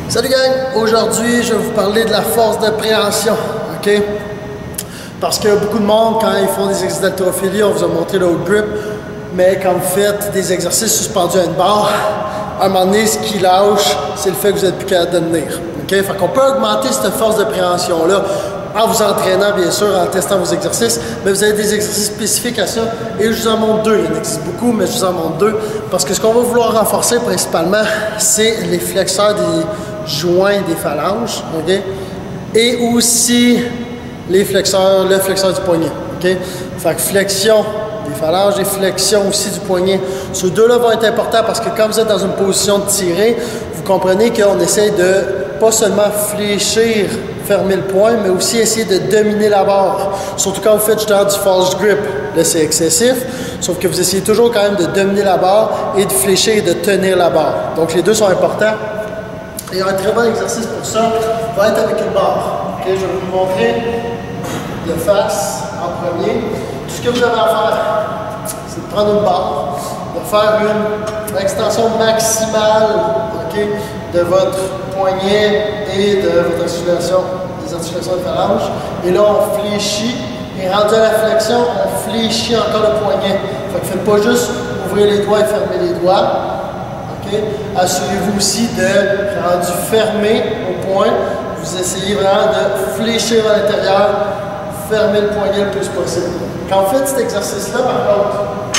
Salut gang! Aujourd'hui, je vais vous parler de la force de préhension, ok? Parce que beaucoup de monde, quand ils font des exercices d'haltérophilie, on vous a montré le haut grip, mais quand vous faites des exercices suspendus à une barre, à un moment donné, ce qui lâche, c'est le fait que vous êtes plus capable de tenir, ok? Fait qu'on peut augmenter cette force de préhension-là en vous entraînant, bien sûr, en testant vos exercices, mais vous avez des exercices spécifiques à ça, et je vous en montre deux. Il y en existe beaucoup, mais je vous en montre deux, parce que ce qu'on va vouloir renforcer principalement, c'est les flexeurs des joints des phalanges, ok? Et aussi le flexeur du poignet, ok? Fait que flexion des phalanges et flexion aussi du poignet. Ces deux-là vont être importants parce que quand vous êtes dans une position de tirer, vous comprenez qu'on essaie de pas seulement fléchir, fermer le poing, mais aussi essayer de dominer la barre. Surtout quand vous faites justement du false grip. Là, c'est excessif, sauf que vous essayez toujours quand même de dominer la barre et de fléchir et de tenir la barre. Donc les deux sont importants. Et un très bon exercice pour ça va être avec une barre. Okay, je vais vous montrer de face en premier. Tout ce que vous avez à faire, c'est de prendre une barre, de faire une extension maximale, okay, de votre poignet et de votre articulation, des articulations de phalange. Et là, on fléchit. Et rendu à la flexion, on fléchit encore le poignet. Fait que faites pas juste ouvrir les doigts et fermer les doigts. Okay. Assurez-vous aussi de, rendu fermé au point, vous essayez vraiment de fléchir à l'intérieur, fermer le poignet le plus possible. Quand vous faites cet exercice-là, par contre,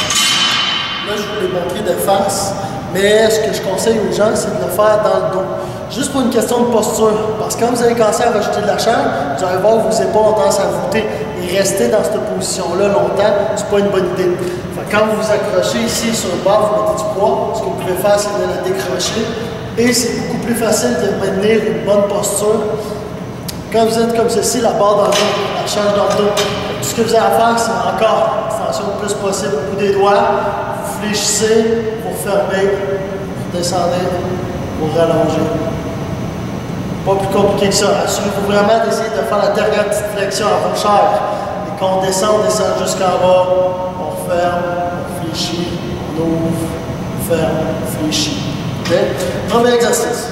là je vous l'ai montré de face, mais ce que je conseille aux gens, c'est de le faire dans le dos. Juste pour une question de posture, parce que quand vous allez commencer à rajouter de la chair, vous allez voir que vos épaules ont tendance à voûter et rester dans cette position-là longtemps, c'est pas une bonne idée. Quand vous vous accrochez ici sur le bord, vous mettez du poids, ce que vous pouvez faire, c'est de la décrocher. Et c'est beaucoup plus facile de maintenir une bonne posture. Quand vous êtes comme ceci, la barre dans le dos, la charge dans le dos. Tout ce que vous avez à faire, c'est encore extension le plus possible au bout des doigts. Vous fléchissez, vous fermez, vous descendez, vous rallongez. Pas plus compliqué que ça. Assurez-vous vraiment d'essayer de faire la dernière petite flexion à vos chairs. Et quand on descend jusqu'en bas, on ferme, on fléchit, on ouvre, on ferme, on fléchit. Okay? Premier exercice.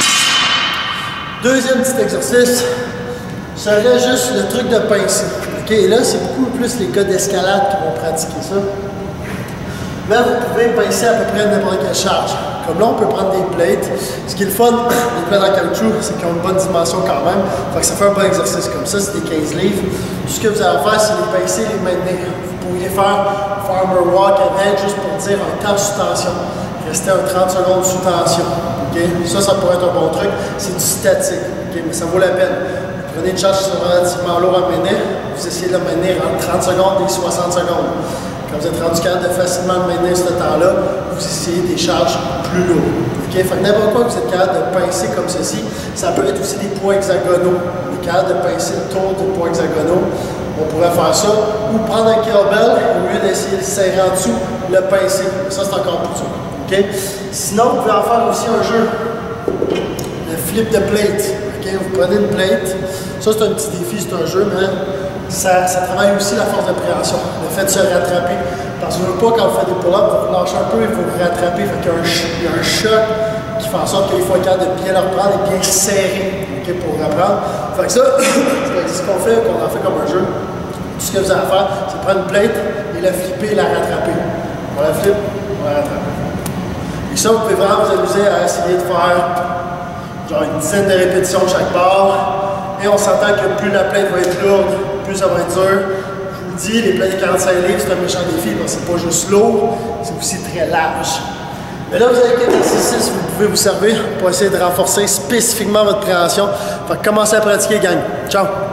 Deuxième petit exercice serait juste le truc de pincer. Okay? Et là, c'est beaucoup plus les gars d'escalade qui vont pratiquer ça. Mais vous pouvez pincer à peu près n'importe quelle charge. Comme là, on peut prendre des plates. Ce qui est le fun, les plates en caoutchouc, c'est qu'ils ont une bonne dimension quand même. Fait que ça fait un bon exercice comme ça, c'est des 15 livres. Tout ce que vous avez à faire, c'est les pincer et les maintenir. Vous pourriez faire farmer walk avec, juste pour dire un temps sous tension. Rester un 30 secondes sous tension. Okay? Ça pourrait être un bon truc. C'est du statique, okay? Mais ça vaut la peine. Vous prenez une charge qui est relativement lourde à maintenir, vous essayez de la maintenir entre 30 secondes et 60 secondes. Quand vous êtes rendu capable de facilement maintenir ce temps-là, vous essayez des charges plus lourdes. Okay? Fait que n'importe quoi que vous êtes capable de pincer comme ceci, ça peut être aussi des poids hexagonaux. Vous êtes capable de pincer le tour des poids hexagonaux. On pourrait faire ça, ou prendre un kettlebell, au lieu d'essayer de serrer en dessous, le pincer. Ça, c'est encore plus dur. Okay? Sinon, vous pouvez en faire aussi un jeu. Le flip de plate. Okay? Vous prenez une plate. Ça, c'est un petit défi, c'est un jeu, mais ça travaille aussi la force de préhension. Le fait de se rattraper. Parce que vous ne voulez pas, quand vous faites des pull-ups, vous lâchez un peu et vous vous rattrapez. Fait qu'il y a un choc qui fait en sorte qu'il faut être capable de bien le reprendre et bien serrer, okay, pour reprendre. Fait que ça, c'est ce qu'on fait, qu'on en fait comme un jeu. Tout ce que vous avez à faire, c'est prendre une plate et la flipper et la rattraper. On la flippe, on la rattrape. Et ça, vous pouvez vraiment vous amuser à essayer de faire genre une dizaine de répétitions de chaque barre. Et on s'entend que plus la plate va être lourde, plus ça va être dur. Je vous le dis, les plates de 45 livres, c'est un méchant défi parce que c'est pas juste lourd, c'est aussi très large. Mais là, vous avez quelques exercices, vous pouvez vous servir pour essayer de renforcer spécifiquement votre préhension. Fait que commencez à pratiquer, gang. Ciao!